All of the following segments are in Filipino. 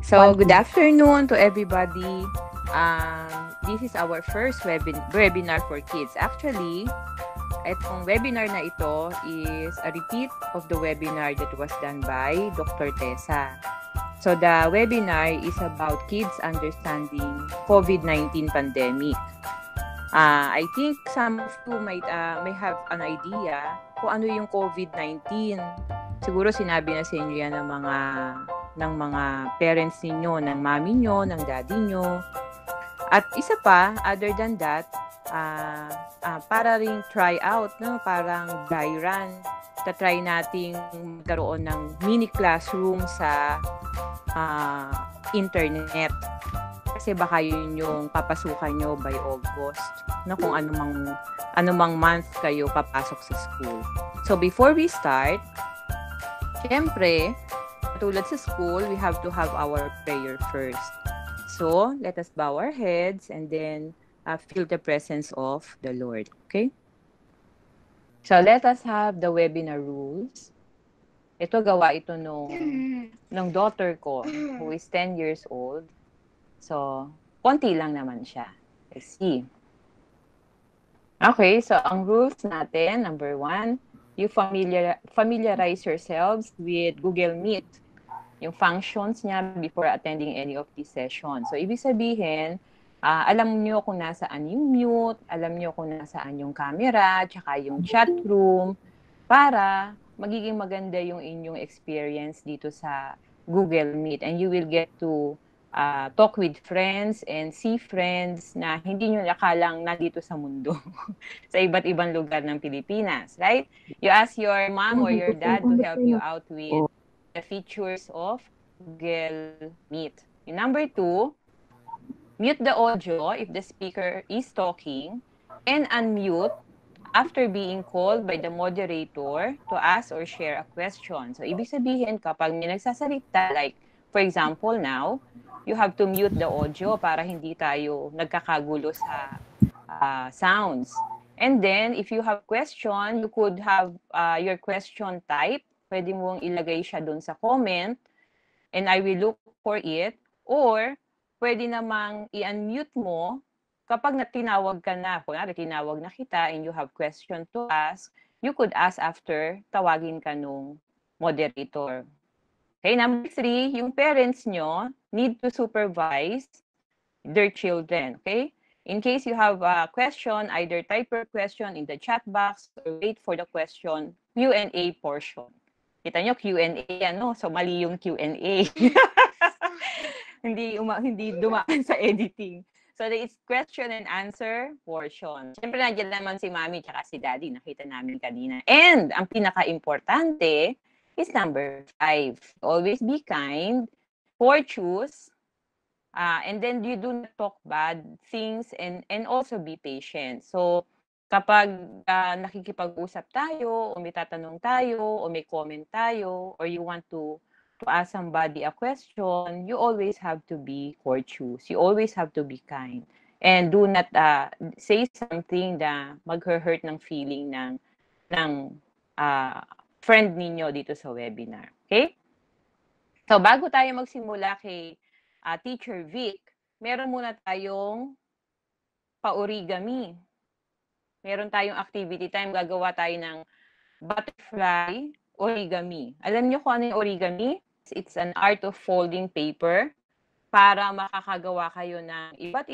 So, good afternoon to everybody. This is our first webinar for kids. Actually, itong webinar na ito is a repeat of the webinar that was done by Dr. Tessa. So, the webinar is about kids understanding COVID-19 pandemic. I think some of you may have an idea kung ano yung COVID-19. Siguro sinabi na sa inyo yan ng mga parents ninyo, ng mami nyo, ng daddy nyo. At isa pa, other than that, para ring try out, no? Parang dry run. Try nating magkaroon ng mini classroom sa internet. Kasi baka yun yung papasukan nyo by August, no? Kung anumang month kayo papasok sa school. So before we start, syempre, tulad sa school, we have to have our prayer first. So, let us bow our heads and then feel the presence of the Lord. Okay? So, let us have the webinar rules. Ito, gawa ito ng daughter ko, who is 10 years old. So, konti lang naman siya. Let's see. Okay, so ang rules natin, number 1, you familiarize yourselves with Google Meet, yung functions niya before attending any of these sessions. So, ibig sabihin, alam nyo kung nasaan yung mute, alam nyo kung nasaan yung camera, tsaka yung chat room, para magiging maganda yung inyong experience dito sa Google Meet. And you will get to talk with friends and see friends na hindi nyo nakalang nandito sa mundo, sa iba't ibang lugar ng Pilipinas, right? You ask your mom or your dad to help you out with the features of Google Meet. Yung number 2, mute the audio if the speaker is talking and unmute after being called by the moderator to ask or share a question. So, ibig sabihin, kapag may nagsasalita, like, for example, now, you have to mute the audio para hindi tayo nagkakagulo sa sounds. And then, if you have question, you could have your question type. Pwede mong ilagay siya doon sa comment and I will look for it. Or, pwede namang i-unmute mo kapag tinawag ka na. Kunwari, tinawag na kita and you have question to ask, you could ask after tawagin ka nung moderator. Okay, number 3, yung parents nyo need to supervise their children, okay? In case you have a question, either type your question in the chat box or wait for the question Q&A portion. Kita nyo, Q&A, ano? So, mali yung Q&A. hindi dumaan sa editing. So, it's question and answer portion. Siyempre, nandiyan naman si Mami tsaka si Daddy. Nakita namin kanina. And, ang pinaka-importante is number 5. Always be kind, courteous, and then you do not talk bad things and also be patient. So, kapag nakikipag-usap tayo, o may tatanong tayo, o may comment tayo, or you want to ask somebody a question, you always have to be courteous. You always have to be kind. And do not say something na mag-hurt ng feeling ng friend ninyo dito sa webinar. Okay? So, bago tayo magsimula kay Teacher Vic, meron muna tayong pa-origami. Meron tayong activity time. Gagawa tayo ng butterfly origami. Alam niyo kung ano yung origami? It's an art of folding paper para makakagawa kayo ng iba't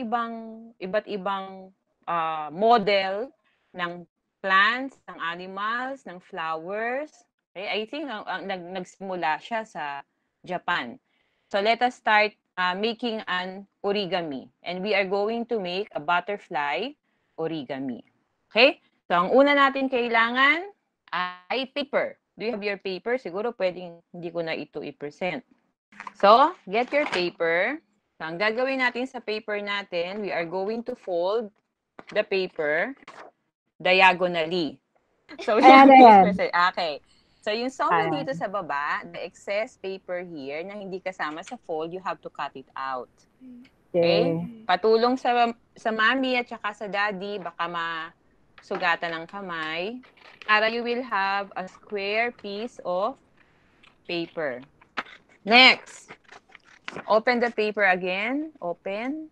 ibang model ng plants, ng animals, ng flowers. Okay? I think nagsimula siya sa Japan. So let us start making an origami. And we are going to make a butterfly origami. Okay? So ang una natin kailangan ay paper. Do you have your paper? Siguro pwedeng hindi ko na ito i-present. So, get your paper. So, ang gagawin natin sa paper natin, we are going to fold the paper diagonally. So, okay. So, yung sobra dito sa baba, the excess paper here na hindi kasama sa fold, you have to cut it out. Okay? Patulong sa mami at saka sa daddy, baka masugatan ng kamay, para you will have a square piece of paper. Next, Open the paper again. Open.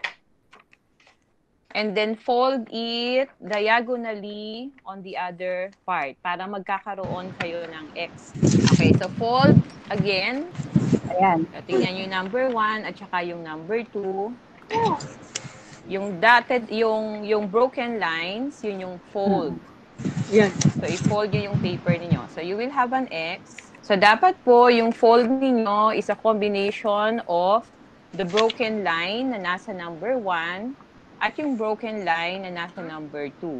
And then fold it diagonally on the other part para magkakaroon kayo ng X. Okay, so fold again. Ayan. Tingnan nyo yung number 1 at saka yung number 2. Yung dotted, yung broken lines, yun yung fold. Yan. So, i-fold nyo yung paper niyo. So, you will have an X. So, dapat po, yung fold niyo is a combination of the broken line na nasa number 1 at yung broken line na nasa number 2.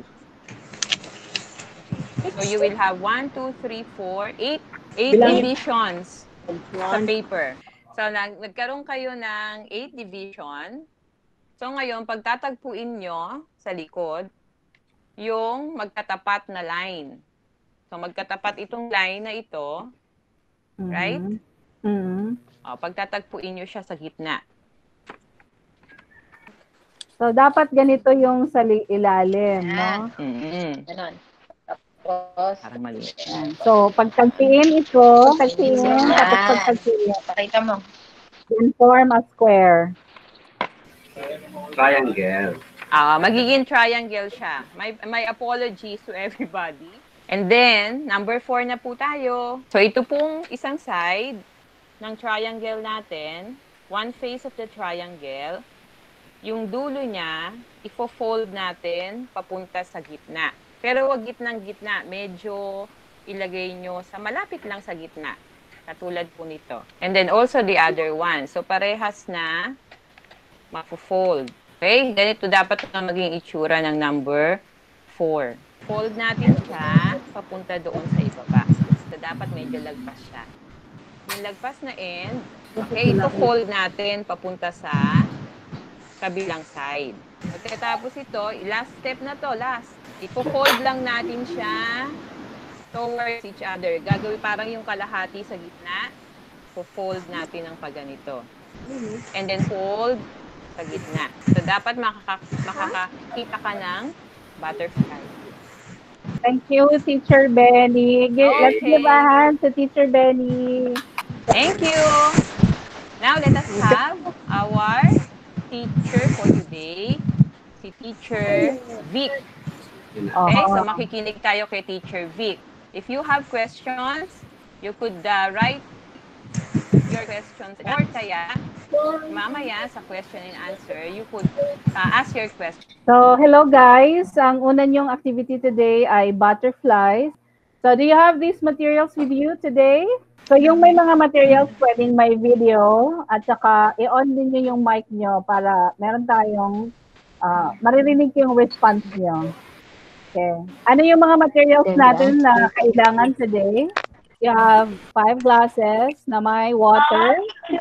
So, you will have 1, 2, 3, 4, 8 divisions sa paper. So, nagkaroon kayo ng 8 division. So, ngayon, pagtatagpuin nyo sa likod, yung magkatapat na line. So, magkatapat itong line na ito. Right? O, pagtatagpuin nyo siya sa gitna. So, dapat ganito yung sa ilalim, no? Ganon. Tapos, Parang mali. So, pagtagpiin ito, tapos pagtagpiin. pakita mo. Then form a square. Triangle. Magiging triangle siya. My apologies to everybody. And then, number 4 na po tayo. So, ito pong isang side ng triangle natin. One face of the triangle. Yung dulo niya, ifo-fold natin papunta sa gitna. Pero wag gitnang-gitna. Medyo ilagay nyo sa malapit lang sa gitna. Katulad po nito. And then also the other one. So, parehas na mafo-fold. Okay? Ganito dapat na maging itsura ng number 4. Fold natin siya papunta doon sa ibaba. So, dapat medyo lagpas siya. Yung lagpas na end, okay, ito fold natin papunta sa kabilang side. Pagkatapos ito, last step na to, last. Ipo-fold lang natin siya towards each other. Gagawin parang yung kalahati sa gitna. Po-fold natin ng paganito. And then fold sa gitna. So, dapat makakakita ka ng butterfly. Thank you, Teacher Beni. Let's Okay. give a hand to Teacher Beni. Thank you. Now, let us have our teacher for today, si Teacher Vic. Okay, so makikinig tayo kay Teacher Vic. If you have questions, you could write your questions or kaya mamaya sa question and answer, you could ask your question. So, hello guys. Ang una niyong activity today ay butterflies. So, do you have these materials with you today? So, yung may mga materials, pwedeng may video at saka i-on din niyo yung mic niyo para meron tayong maririnig yung response niyo. Okay. Ano yung mga materials natin na kailangan today? You have 5 glasses na may water.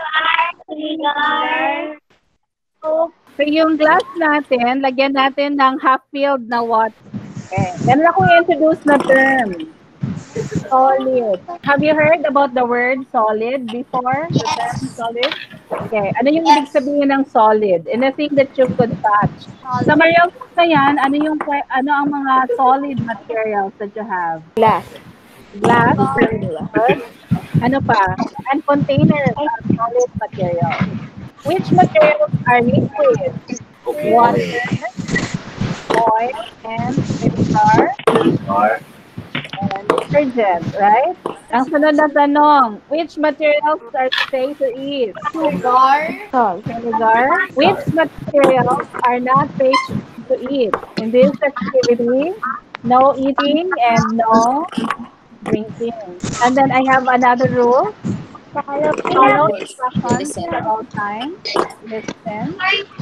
So, yung glass natin, lagyan natin ng half-filled na water. Okay. Meron akong introduce na term. Solid. Have you heard about the word solid before? The term solid? Okay. Ano yung ibig sabihin ng solid? Anything that you could touch. Sa materials na yan, ano ang mga solid materials that you have? Glass. Glass. Ano pa? And containers are solid materials. Which materials are liquid? Water, oil, and vinegar, and detergent, right? Ang sunod na tanong, which materials are safe to eat? Vinegar. Which materials are not safe to eat? In this activity, no eating and no drinking. And then I have another rule. Follow instructions at all times. Listen.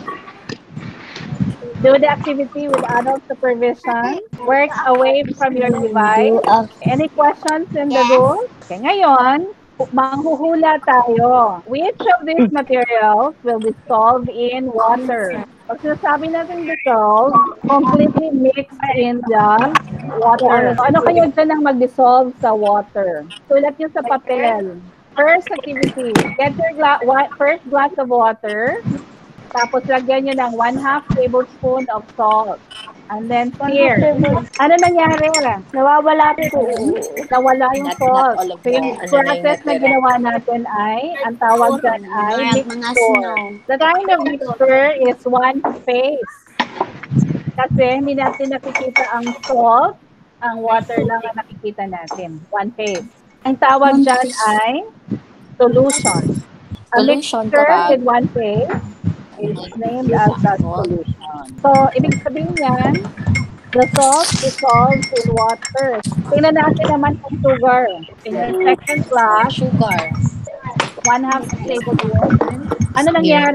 Do the activity with adult supervision. Work away from your device. Any questions in the rule? Okay, ngayon, manghuhula tayo. Which of these materials will dissolve in water? Pag sinasabi natin dissolve, completely mixed in the water. So, ano kayo dyan ang mag-dissolve sa water? Sulat nyo sa papel. First activity, get your first glass of water. Tapos lagyan nyo ng 1/2 tablespoon of salt. And then fear. Ano nangyari? Nawawala po. Nawala yung Not salt. all of So yung them. Ano na yung process na natira? ginawa natin ay, ang tawag dyan ay Marag mga mixture. snow. The kind of mixture is one phase. Kasi hindi natin nakikita ang salt, ang water lang ang nakikita natin. One phase. Ang tawag dyan ay solution. A Solution mixture kapag with one phase is named as a solution. So, ibig sabihin yan, the salt dissolves in water. Tingnan natin naman ang sugar. In your second class, sugar. 1/2 tablespoon. Ano nangyari?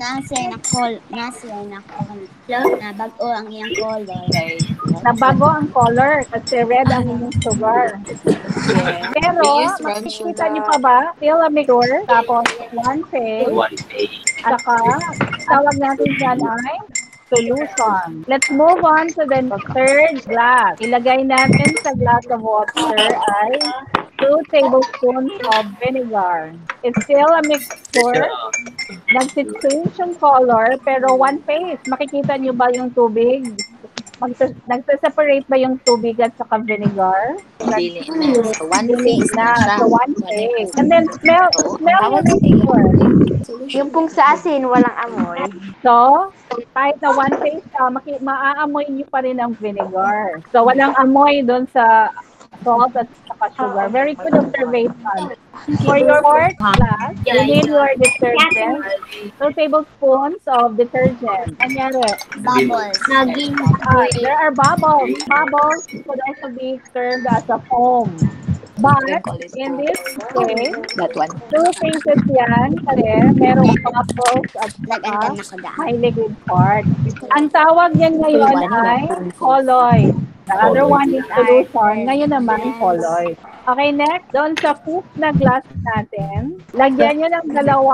Nasa na call. Nabago ang iyang color. Okay. Nabago ang color kasi red ang inyong sugar. Yeah. Pero, We use brown makikita sugar. niyo pa ba? Still a mixture, tapos one phase, at saka, tawag natin dyan ay solution. Let's move on to the third glass. Ilagay natin sa glass of water ay 2 tablespoons of vinegar. It's still a mixture. Nag-change yung color, pero one phase. Makikita niyo ba yung tubig? Nagse-separate ba yung tubig at saka vinegar? Dili na. So, one phase na siya. So one phase. And then smell Tawag yung sa iyo. mixture. Yung pong sa asin, walang amoy. So, kahit na one phase siya, maaamoy niyo pa rin ang vinegar. So, walang amoy doon sa salt at saka sugar. Very good observation. For your fourth class, you need your detergent. 2 tablespoons of detergent. Anyari? Bubbles. Naging There are bubbles. Bubbles could also be termed as a foam. But, in this case, That one. 2 phases yan kasi merong bubbles at nag-andan saka na ko daan. may liquid part. Ang tawag niyan ngayon ay colloid. The other one is solution. Ngayon naman, colloid. Okay, next. Doon sa fifth na glass natin, lagyan nyo ng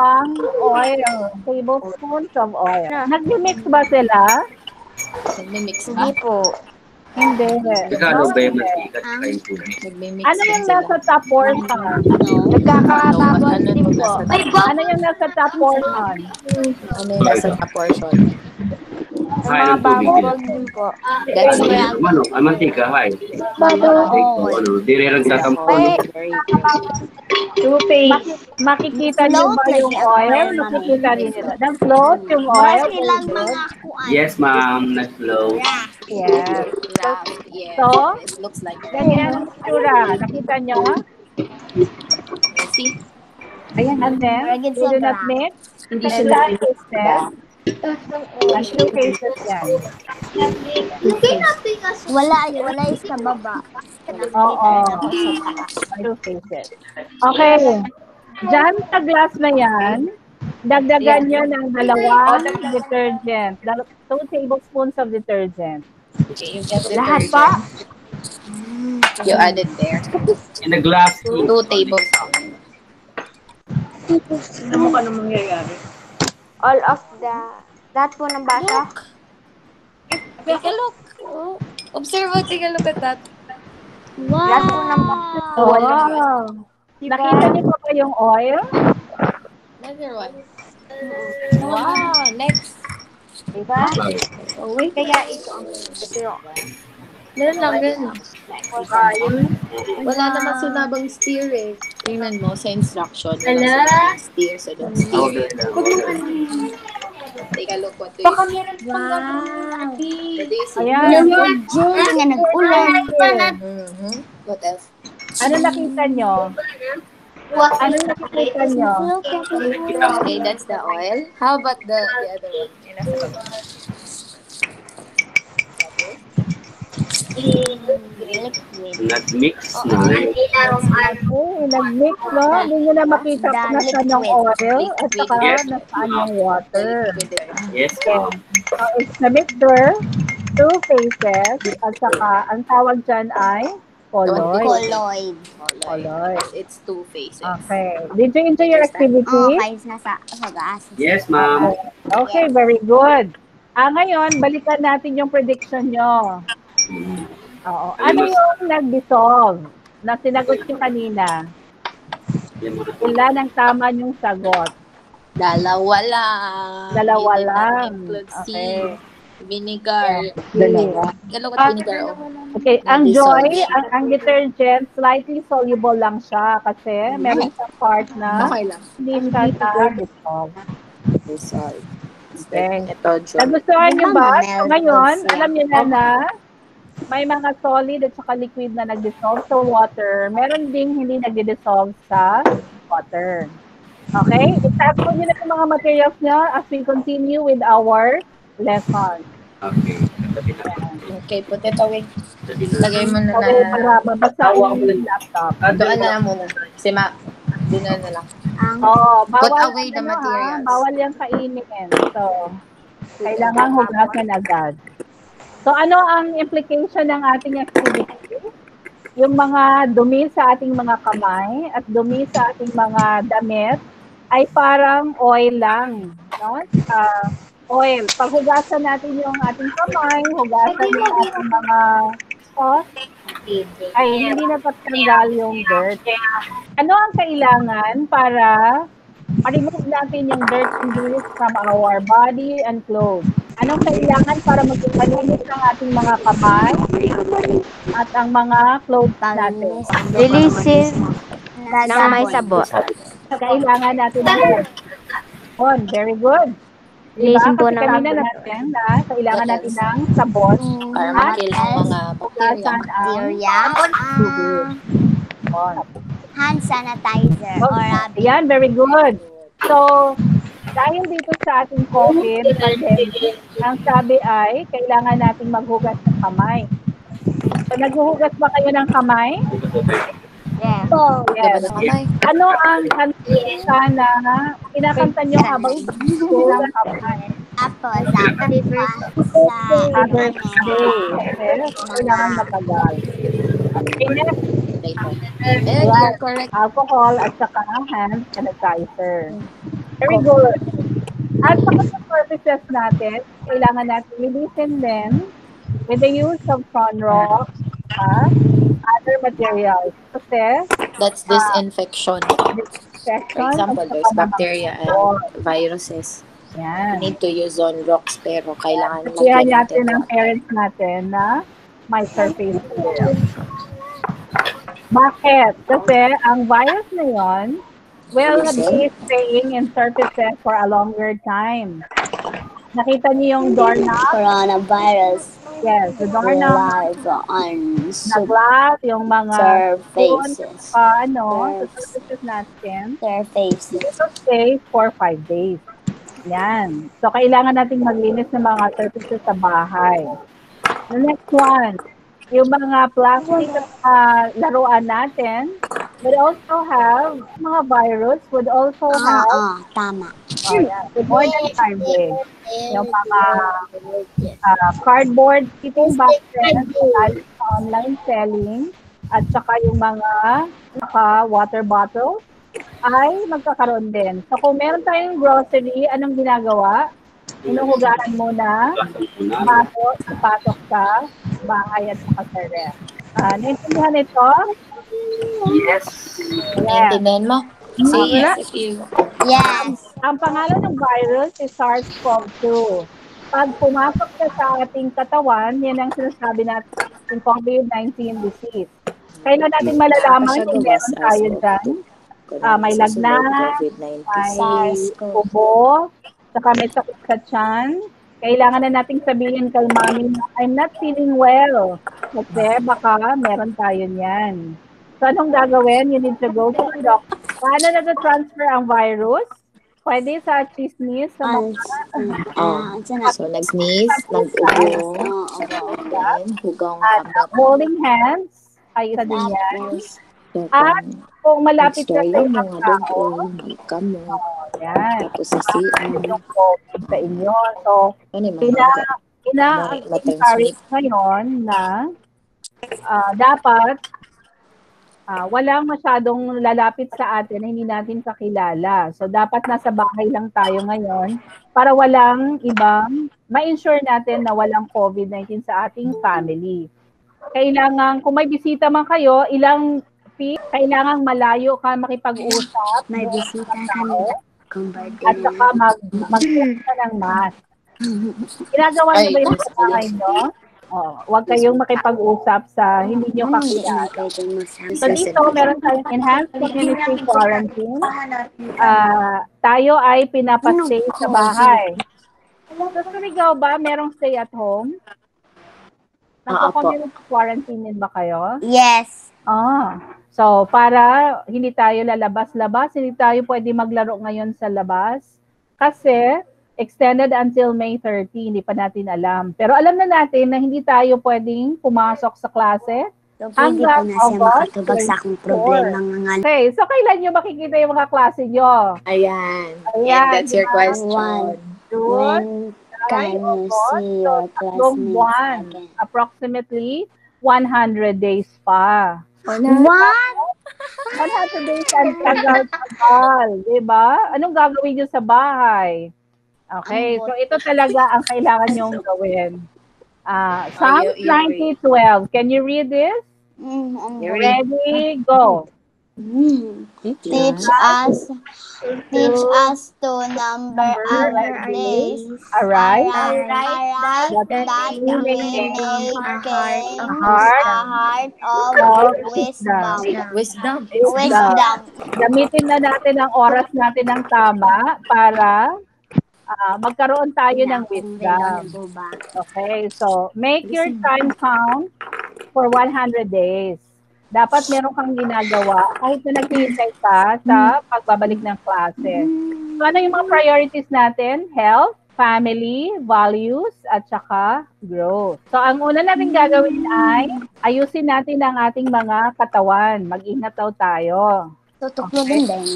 2 oil, tablespoons of oil. Nag-mix ba sila? Nagmimix Hindi ba? po. Hindi. Nagkano ba yung Hindi. mantika at yung tubig? Nagmimix Ano din yung sila. nasa top portion? Nagkakatapos Ano din to po. nasa Ano yung nasa top portion? Ano yung nasa na portion? Hay ng tubig din. din po. That's Ano, it. ang mantika, hay. Oo. Ano, di rin nagtatampo. Very good. 2 phase. Makikita niyo ba yung oil? Makikita rin nyo. Nag-float yung oil? Silang mga kuan. Yes, ma'am. Na-slow. Yes. Graph, yeah. So, It looks like ganyan ang itsura. Nakita nyo? See? And then, Ragid we do sa not graph. mix. Hindi siya and 2 phases yan. Wala is sa baba. Oo. 2 phases. Okay. Diyan sa glass na yan, dagdagan nyo ng 2 detergent. 2 tablespoons of detergent. Okay, you get Lahat detergent. pa? You add it there. In the glass. 2 tablespoons. All of the... Lahat po ng basa? Take a look. Oh. Observe, take a look at that. Lahat po ng basa. Wow. Nakita niyo pa ba yung oil? Another one. Wow, next. Diba? Oh, wait. Kaya ito ang... Ito yung... Ganun lang, ganun. Wala naman sunabang steer eh. Tingnan mo sa instruction. Wala sunabang steer, so don't steer. Take a look what do you see. Wow. What do you see? Ayan. June nga nag-ulan. Mhm. What else? Ano nakita nyo? Ano nakikita nyo? Okay, that's the oil. How about the other one? Yung nasa baba. Nag-mix na. Okay, nag-mix, no? Hindi nyo na makita kung nasaan yung oil at saka nasaan yung water. Yes, Okay. ma'am. So, it's the mixture, 2 phases, at saka ang tawag dyan ay colloid. Colloid. Colloid. It's 2 phases. Okay. Did you enjoy your activity? Kahit nasa gas. Yes, ma'am. Okay, very good. Ngayon, balikan natin yung prediction nyo. Oo. Ano yung nag-dissolve na sinagot nyo kanina? Ilan ang tama yung sagot? Dalawa lang. Dalawa You did not lang. include C. Okay. Vinegar. Vinegar. Galawat vinegar o. Okay, ang Na-dissolve Joy, siya. ang detergent, slightly soluble lang siya kasi meron siyang part na Okay lang. hindi siya na-dissolve. Dissolve. Okay. Ito, Joy. Nagustuhan Di niyo ba ba? So ma-melt ngayon, siya? alam niyo na may mga solid at saka liquid na nag-dissolve sa water. Meron ding hindi nag-dissolve sa water. Okay? Itapon niyo na yung mga materials niyo as we continue with our lesson. Okay. Tabi na. Okay, put it away. Tabi na. Lagay mo na Okay, na. para mabasahin niyo yung laptop. Doon na lang muna. Si Ma. Doon na lang. Ang Oh, Put bawal away the ano, materials. bawal yung kainin. So, kailangan hugasan agad. So, ano ang implication ng ating activity? Yung mga dumi sa ating mga kamay at dumi sa ating mga damit ay parang oil lang. No? Oil. Pag hugasan natin yung ating kamay, hugasan yung ating mga cloth, ay hindi na tatanggal yung dirt. Ano ang kailangan para ma-remove natin yung dirt and grease from our body and clothes? Anong kailangan para maging malinis ang ating mga kamay at ang mga clothes natin? Releasin ng may sabon. Kailangan natin ng sabon. Very good. Diba? Releasin po Kasi ng kanina natin na kailangan natin ng sabon Para at ma-kill ang mga bacteria. hugasan ang bacteria. sabon. Hand sanitizer or rabbit. Yan, very good. So, dahil dito sa ating COVID pandemic, ang sabi ay kailangan nating maghugas ng kamay. So, naghuhugas ba kayo ng kamay? Yes. Yes. Gaba ng kamay. Ano ang kanta na kinakanta nyo habang huhugas ng kamay? Tapos, happy birthday sa Happy birthday. Okay? Kailangan matagal. Okay, next. And you're correct. Alcohol at saka hand sanitizer. Very good. At sa mga purposes natin, kailangan natin linisin din with the use of sunrock, other materials. Kasi, That's disinfection. For disinfection example, at there's saka bacteria and alcohol. viruses. You Yan. need to use on rocks pero kailangan Kaya lagyan natin natin ang ng parents natin na may surface area. Bakit? Kasi ang virus na yon will be staying in surfaces for a longer time. Nakita niyo yung doorknob? coronavirus Yes, the doorknob live on na glass, yung mga surfaces. sa surfaces natin, Surfaces. it will stay for 5 days. Yan. So, kailangan nating maglinis ng mga surfaces sa bahay. The next one, yung mga plastic at laruan natin would also have, mga virus would also have, Tama. more than 5 days. Yung mga cardboard sleeping boxes dahil sa online selling at saka yung mga water bottles ay magkakaroon din. So kung meron tayong grocery, anong ginagawa? Inuhugasan muna bago ipasok sa bahay at saka sa ref. Naintindihan ito? Yes. Naintindihan mo? Say yes if you... Yes. Ang pangalan ng virus is SARS-CoV-2. Pag pumasok siya sa ating katawan, yan ang sinasabi natin COVID-19 disease. Kailan natin malalaman kung meron tayo dyan? May lagnat, may ubo, saka may sakit sa tiyan. Kailangan na nating sabihin kay mami na I'm not feeling well. Kasi baka meron tayo niyan. So anong gagawin? You need to go to the doctor. Paano nag-transfer ang virus? Pwede sa chismis, sa mga So, nag-sneeze, nag-ubo, then hugang kamot. holding hands, ay isa din yan. At kung malapit ka sa yung ibang mga tao, dugo, kamot, yan, tapos sa CR. yung COVID sa inyo. So, Ano yung mga ina-encourage ngayon na dapat walang masyadong lalapit sa atin na hindi natin kakilala. So, dapat nasa bahay lang tayo ngayon para walang ibang, ma-ensure natin na walang COVID-19 sa ating family. Kailangan, kung may bisita man kayo, ilang feet, kailangan malayo ka makipag-usap. May bisita kami. At saka mag-suot ka ng mask. Ginagawa niyo Ay, ba yun nasa sa bahay college. niyo? Oh, huwag kayong makipag-usap sa hindi niyo kakilala. So dito, meron tayong enhanced community quarantine. Tayo ay pinapastay sa bahay. So Surigao ba, merong stay at home? Nagko-community quarantine din ba kayo? Yes. So para hindi tayo lalabas-labas, hindi tayo pwede maglaro ngayon sa labas kasi extended until May 30, hindi pa natin alam. Pero alam na natin na hindi tayo pwedeng pumasok sa klase So, pwede po na siya makatubag sa akong problema nga. Okay, so kailan nyo makikita yung mga klase nyo? Ayan. Ayan, And that's your diba? question. June, When can you see your tatlong buwan. classmates again? Approximately 100 days pa. What? 100 days ang tagal-tagal, di ba? Anong gagawin nyo sa bahay? Okay, so ito talaga ang kailangan nyong gawin. Psalms 90:12. Can you read this? Ready, go. Teach us to number our days. Alright. That we may gain a heart of of wisdom. Wisdom. Gamitin na natin ang oras natin ng tama para magkaroon tayo ng wisdom. Okay, so make your time count for 100 days. Dapat meron kang ginagawa kahit na naghihintay ka sa pagbabalik ng klase. So ano yung mga priorities natin? Health, family, values, at saka growth. So ang una natin gagawin ay ayusin natin ang ating mga katawan. Mag-ingat daw tayo. Tutuklogin din.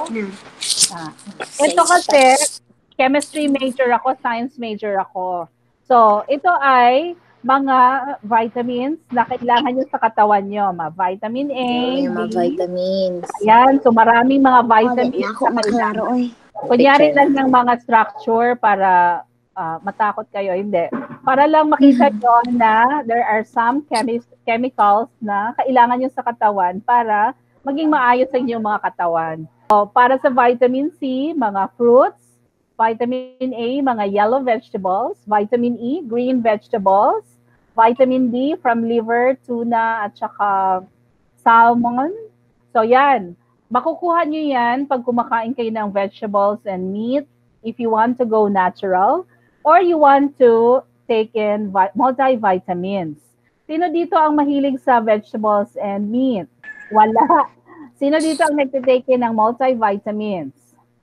Ito kasi, chemistry major ako, science major ako. So, ito ay mga vitamins na kailangan nyo sa katawan nyo. Vitamin A, Yung mga B. vitamins. Ayan, so maraming mga vitamins na kailangan. Kunyari lang ng mga structure para matakot kayo. Hindi. Para lang makita nyo na there are some chemicals na kailangan nyo sa katawan para maging maayos ang inyong mga katawan. So, para sa vitamin C, mga fruits. Vitamin A, mga yellow vegetables. Vitamin E, green vegetables. Vitamin D from liver, tuna, at saka salmon. So yan, makukuha nyo yan pag kumakain kayo ng vegetables and meat if you want to go natural or you want to take in multivitamins. Sino dito ang mahilig sa vegetables and meat? Wala. Sino dito ang nagtitake in ng multivitamins?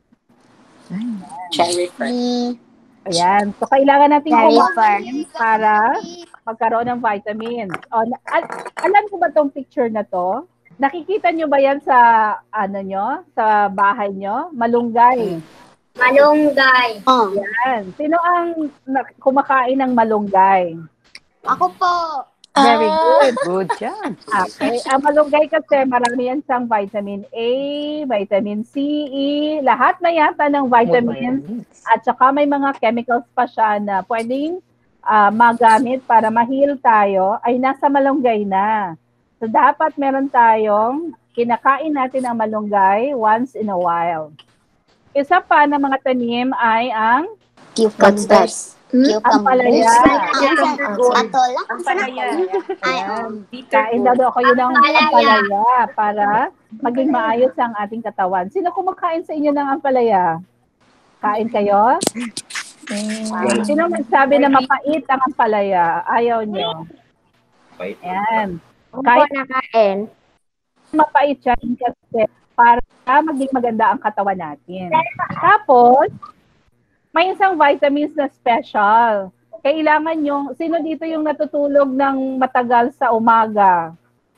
Cherry fruit. Ayan. So, kailangan natin kumain para magkaroon ng vitamins. Alam ko ba tong picture na to? Nakikita nyo ba yan sa, sa bahay nyo? Malunggay. Malunggay. Yan. Sino ang kumakain ng malunggay? Ako po. Very good. Good job. Okay. Ang malunggay kasi marami yan siyang vitamin A, vitamin C, E, lahat na yata ng vitamins. At saka may mga chemicals pa siya na pwedeng magamit para ma-heal tayo ay nasa malunggay na. So dapat meron tayong kinakain natin ang malunggay once in a while. Isa pa na mga tanim ay ang Cucumbers. ang palaya. Patola? Ang palaya. Kain daw ako yun ng ampalaya para maging maayos ang ating katawan. Sino kumakain sa inyo ng ampalaya? Kain kayo? Sino nagsabi na mapait ang ampalaya? Ayaw nyo. Ayan. Kahit nakain. mapait siya kasi para maging maganda ang katawan natin. Tapos, may isang vitamins na special. Kailangan yung, sino dito yung natutulog ng matagal sa umaga?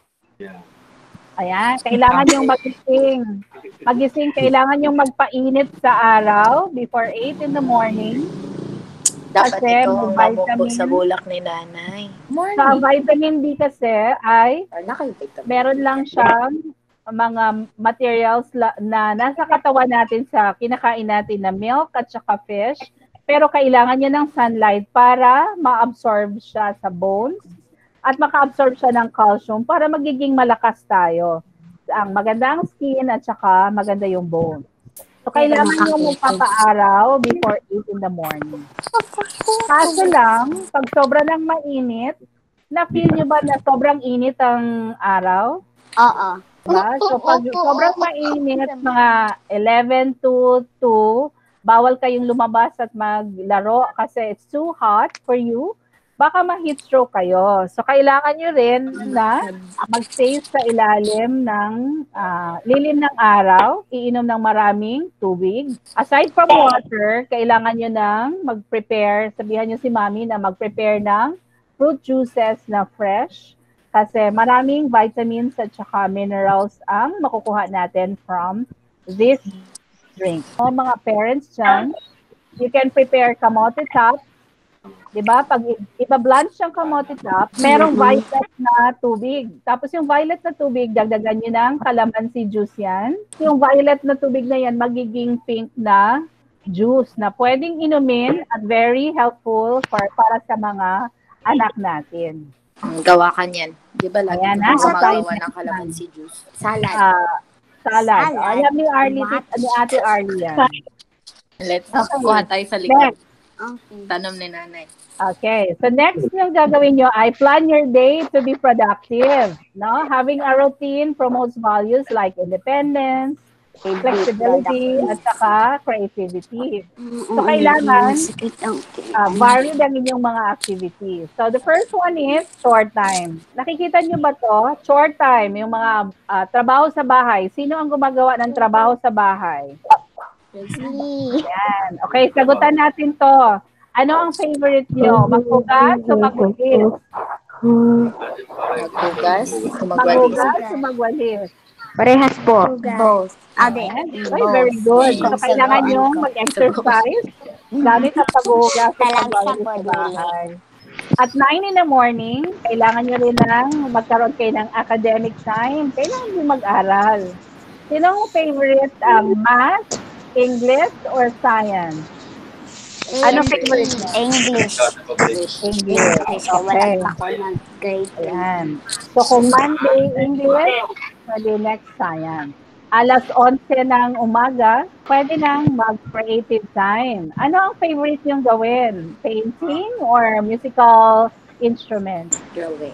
Ayan, kailangan yung magising. Magising, kailangan yung magpainit sa araw before 8 in the morning. Dapat Kasi ito may mamukbo vitamin. sa bulak ni nanay. So, ang vitamin D kasi ay meron lang siyang mga materials na nasa katawan natin sa kinakain natin na milk at saka fish. Pero kailangan niya ng sunlight para ma-absorb siya sa bones at maka-absorb siya ng calcium para magiging malakas tayo. Ang maganda ang skin at saka maganda yung bone. So kailangan niyo magpapaaraw before 8 in the morning. Kaso lang, pag sobra ng mainit, na-feel nyo ba na sobrang init ang araw? Oo. Diba? So, pag sobrang mainit, mga 11 to 2, bawal kayong lumabas at maglaro kasi it's too hot for you. Baka ma-heat stroke kayo. So, kailangan nyo rin na mag-stay sa ilalim ng lilim ng araw, iinom ng maraming tubig. Aside from water, kailangan nyo nang mag-prepare, sabihan nyo si Mami na mag-prepare ng fruit juices na fresh kasi maraming vitamins at saka minerals ang makukuha natin from this drink. So, mga parents dyan, you can prepare kamote top. Diba? Pag iba-blanch yung kamote top, merong violet na tubig. Tapos yung violet na tubig, dagdagan nyo ng calamansi juice yan. Yung violet na tubig na yan, magiging pink na juice na pwedeng inumin at very helpful para sa mga anak natin. Gawa ka niyan. Di ba lagi Ayan, ka gumagawa aside ng calamansi juice? Salad. Salad. Alam ni Arlie, ni Ate Arlie yan. Let's Okay. kuha tayo sa likod. Next. Tanong ni nanay. Okay. So next yung gagawin nyo ay plan your day to be productive. No? Having a routine promotes values like independence, flexibility, at saka creativity. So kailangan varied ang inyong mga activities. So the first one is short time. Nakikita nyo ba to? Short time, yung mga trabaho sa bahay. Sino ang gumagawa ng trabaho sa bahay? Yan. Okay, sagutan natin to. Ano ang favorite nyo? Maghugas o magwalis? Maghugas, Maghugas o magwalis? Parehas po. Both. Ayan. Okay, very good. So, kailangan nyo mag-exercise gamit ang paghuhugas at pagwalis sa bahay. At 9 in the morning, kailangan nyo rin magkaroon kayo ng academic time. Kailangan nyo mag-aral. Sinong favorite math, English, or science? Ano favorite mo? English. English. So, wala Okay. pa ako ng grade. Ayan. So, kung Monday, English, pwede next science. Alas 11 ng umaga, pwede nang mag-creative time. Ano ang favorite niyong gawin? Painting or musical instrument? Drawing.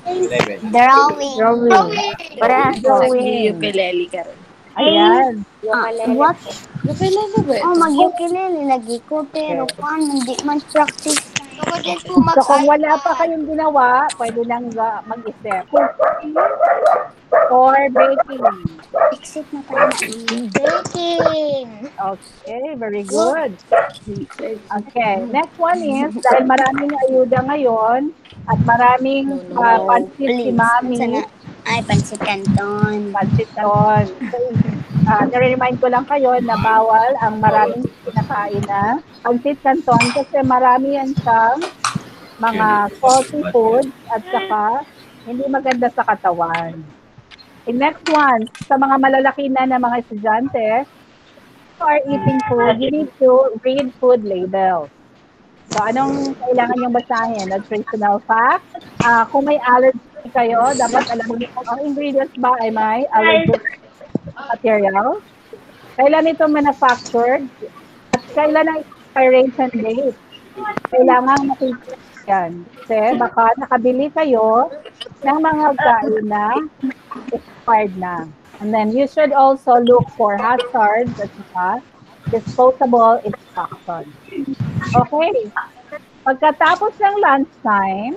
Drawing. Parehas po. Drawing. Ukulele ka rin. Ayan. What? Ukulele ba? Oh, mag-ukulele lagi ko, pero paano hindi man practice. Ako din po So, kung wala pa kayong ginawa, pwede nang mag-isip. Cooking or baking? Exit na tayo. Baking. Okay, very good. Okay, next one is, dahil maraming ayuda ngayon at maraming pansit si Mami, Ay, pansit canton. pansit doon. So, nare-remind ko lang kayo na bawal ang maraming kinakain na pansit canton kasi marami yan siyang mga salty foods at saka hindi maganda sa katawan. And next one, sa mga malalaki na mga estudyante, who are eating food, you need to read food labels. So, anong kailangan yung basahin? Nutritional facts. Kung may allergy kayo, dapat alam niyo kung ang ingredients ba ay may allergic material. Kailan ito manufactured? At kailan ang expiration date? Kailangan makikita yan. Kasi baka nakabili kayo ng mga kain na expired na. And then you should also look for hazards at saka disposable instructions. Okay. Pagkatapos ng lunchtime,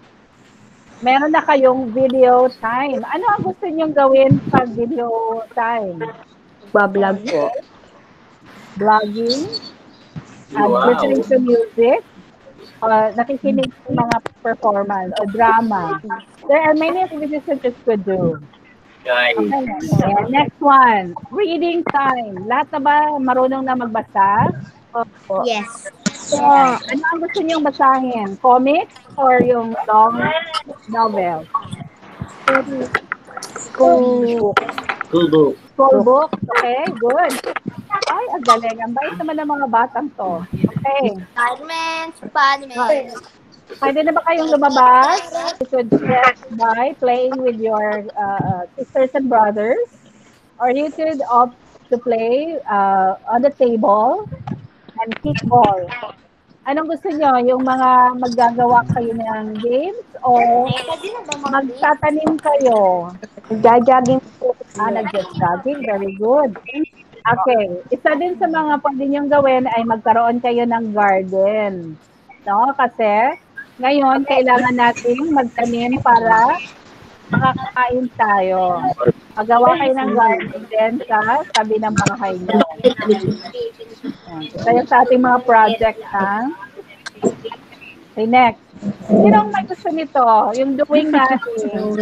meron na kayong video time. Ano ang gusto niyong gawin pag video time? Bablog po. Vlogging? Listening to music? Nakikinig sa mga performance o drama. There are many activities that you could do. Okay. And next one, reading time. Lahat na ba marunong na magbasa? Yes. Ano ang gusto niyong basahin? Comics or yung long novel? School. School book? Okay, good. Ay, ang galing. Ang bait naman ng mga batang to. Okay. Spider-Man. Pwede na ba kayong lumabas? You could start by playing with your sisters and brothers. Or you could opt to play on the table and kick ball. Anong gusto nyo? Yung mga maggagawa kayo ng games o magtatanim kayo? Nagja-jogging po. Nag-jogging. Very good. Okay. Isa din sa mga pwede niyong gawin ay magkaroon kayo ng garden. No? Kasi ngayon, kailangan nating magtanim para makakain tayo. Magawa kayo ng garden din sa tabi ng bahay niyo. Kaya sa ating mga project, ha? Okay, next. Sino may gusto nito? Yung doing natin.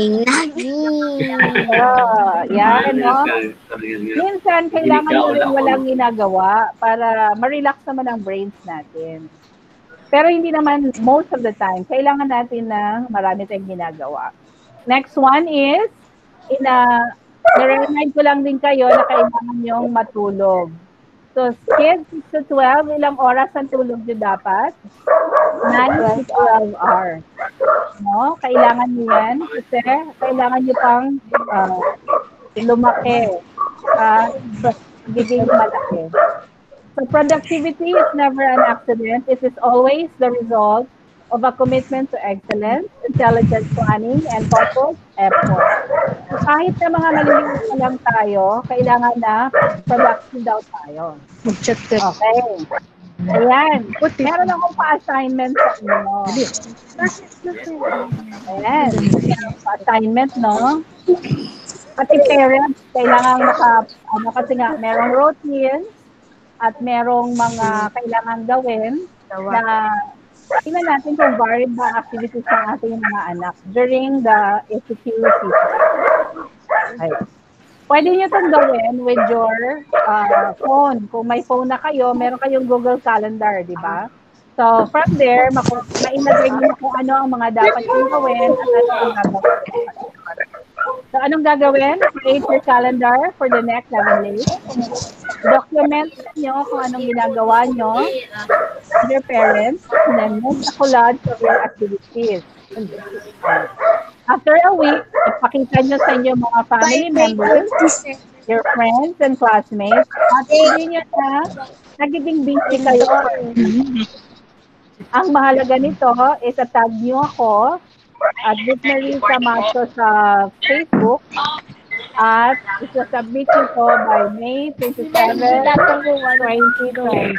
Yan, no? Minsan, kailangan nyo rin walang ginagawa para ma-relax naman ang brains natin. Pero hindi naman most of the time. Kailangan natin ng marami tayong ginagawa. Next one is, nare-remind ko lang din kayo na kailangan nyong matulog. So, kids, 6 to 12, ilang oras ang tulog nyo dapat? 9 to 12 hours. No? Kailangan nyo yan kasi kailangan nyo pang lumaki. Giging malaki. So, productivity is never an accident. It is always the result of a commitment to excellence, intelligent planning, and focused effort. So, kahit na mga maliliit na lang tayo, kailangan na productive daw tayo. Okay. Ayan. Meron akong pa-assignment sa inyo. Ayan. Pa-assignment, no? Pati parents, kailangan kasi nga, merong routines at merong mga kailangan gawin na tingnan natin kung varied ba activities ng ating mga anak during the ECQ season. Okay. Pwede nyo itong gawin with your phone. Kung may phone na kayo, meron kayong Google Calendar, di ba? So, from there, mailagay nyo kung ano ang mga dapat yung gawin at ano ang gagawin. So, anong gagawin? Create your calendar for the next 7 days. Document nyo kung anong ginagawa nyo with your parents, and then make a collage of your activities. After a week, ipakita nyo sa inyo mga family members, your friends and classmates, at hindi nyo na nagiging busy kayo. Ang mahalaga nito is tag nyo ako at Bitmary Camacho sa Facebook at isa-submit nyo ko by May 27, 2020.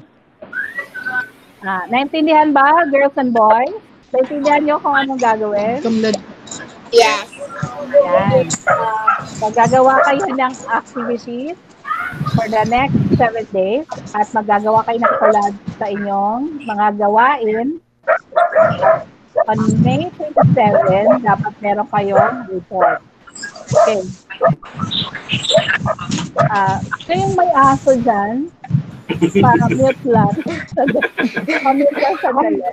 Naintindihan ba, girls and boys? Naintindihan nyo kung anong gagawin? Yes. Yan. So, gagawa kayo ng activities for the next 7 days at magagawa kayo ng collage sa inyong mga gawain. On May 27, dapat meron kayong report. Okay. Kayong may aso dyan, para mute lang. Mute lang sa dali.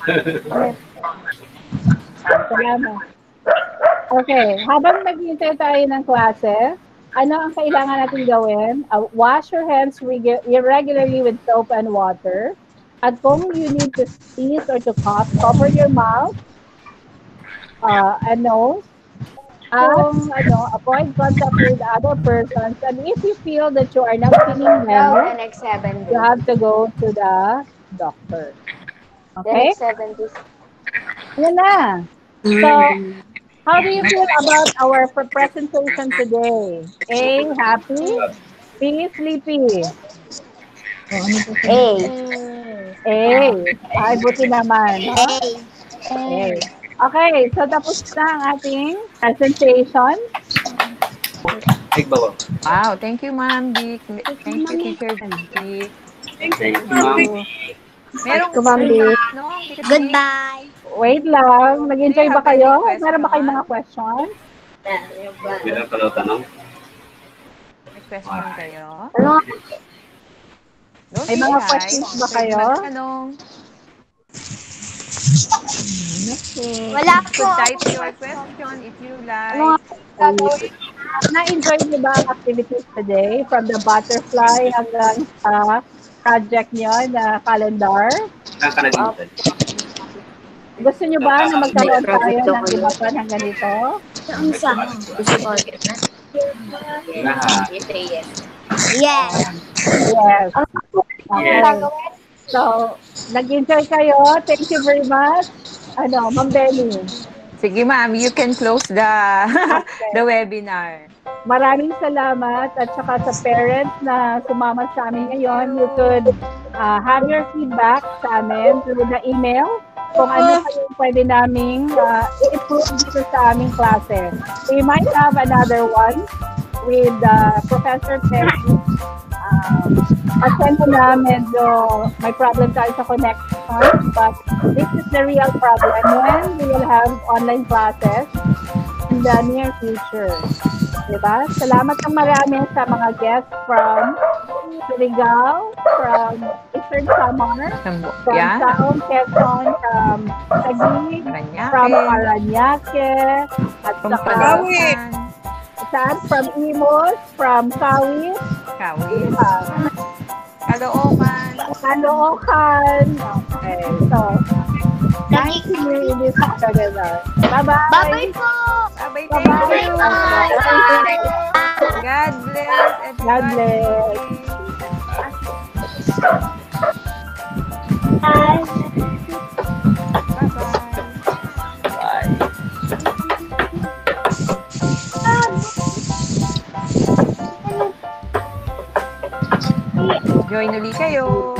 Salamat. Okay. Habang naghihintay tayo ng klase, ano ang kailangan natin gawin? Wash your hands regularly with soap and water. At kung you need to sneeze or to cough, cover your mouth and nose. Avoid contact with other persons. And if you feel that you are not feeling well, you have to go to the doctor. Okay? Yan na. So, how do you feel about our presentation today? A, happy? B, sleepy? Ay, buti naman. Okay, so tapos na ang ating presentation. Wow, thank you, Ma'am Vic. Thank you, Teacher Vic. Thank you, ma'am. Merong no? Goodbye. Wait lang, nag-enjoy ba kayo? Meron ba kayong mga questions? Meron ka daw tanong? May question kayo? Ano? May mga questions ba kayo? Tanong. Wala You po. could type your question if you like. Na-enjoy niyo ba ang activities today? From the butterfly hanggang sa project niyo na calendar? Saan ka nag-intay? Gusto niyo ba na magkaroon tayo ng iba pa ng ganito? Ang sa? Lahat. Yes. Yes. Okay. So, nag-enjoy kayo. Thank you very much. Ma'am Beni. Sige, ma'am, you can close the Okay. the webinar. Maraming salamat at saka sa parents na sumama sa amin ngayon. You could have your feedback sa amin through the email kung ano pa yung pwede naming i-improve dito sa aming klase. We might have another one with Professor Terry. Pasensya na medyo may problem tayo sa connection, but this is the real problem when we will have online classes in the near future. Diba? Salamat ng marami sa mga guests from Surigao, from Eastern Samar, from Yeah. Taong Quezon, from Taguig, from Paranaque, at From saka Palawan. saan? From Imus, from Kawit, Kawit. Caloocan. Caloocan. Okay, so, nice to meet you together. Bye-bye. Bye-bye po. Bye-bye. Thank you. God bless. God bless. Bye. Bye-bye. Join ulit kayo.